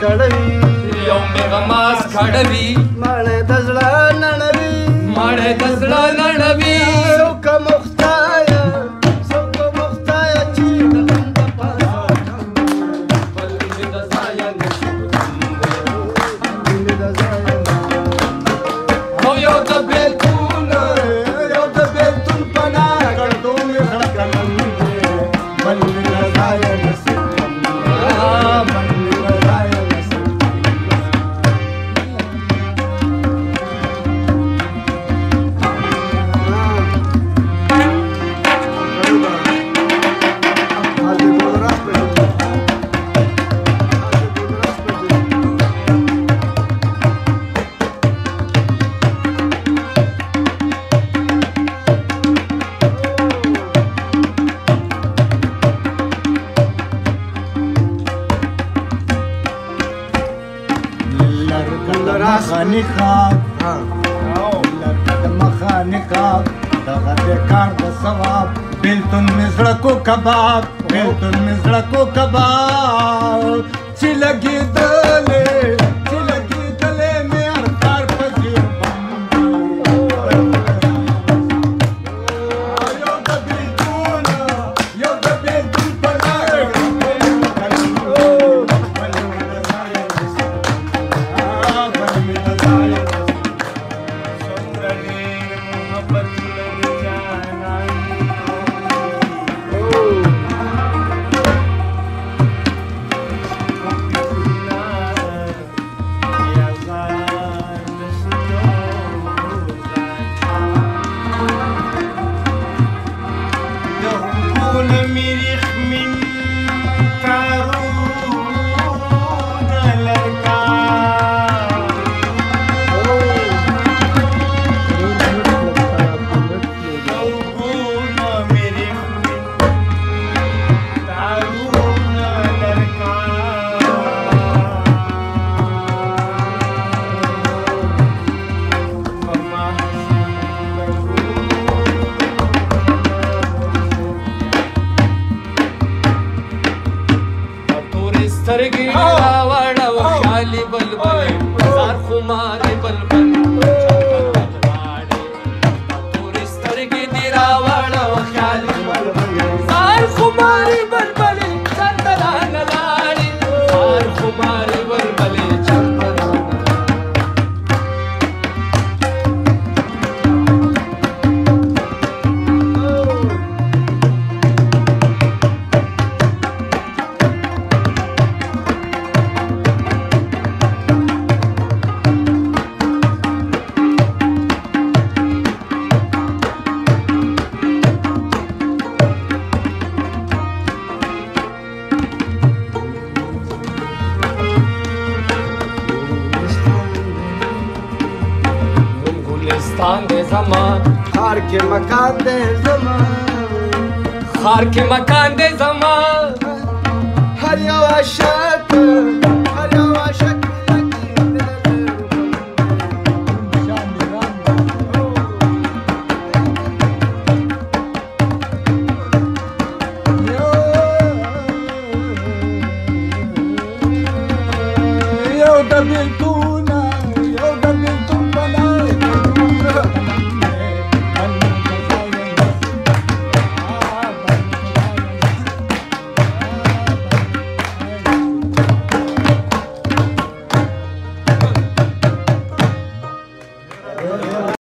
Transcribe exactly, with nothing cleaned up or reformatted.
کړوي یو مې غماس کړوي مړې د زړه نړوي مړې د زړه نړوي څوک مختایا څوک مختایا چې د غم د پاسه بل مې د ځایه نشي مینې د ځایه او یو د بېلتون یو د بېلتون پناه کړدو مې خړ کړم بل مې د ځایه نصیب بل مې د ځایه نصیب مخانقه لکه مخانقه دغه د کار د ثواب بېلتون مې زړه کو کباب بېلتون مې زړه کو کباب چې لګېدلې چې لګېدلې مې هر کار په ځیر یو د بېلتون یو د بېلتون په لار سترګې راوړه و خیالي بلبل زار خمارې بلبل تورې سترګې دې راوړه و خیالي بلبل زار خمارې بلبلې چرته رانه لاړې زار خمارې بلبلې چرته رانه ګلستان دې زما خار کې مکان دې زما خار کې مکان دې زما هر یو عاشق هر یو عاشق یو د بېلتون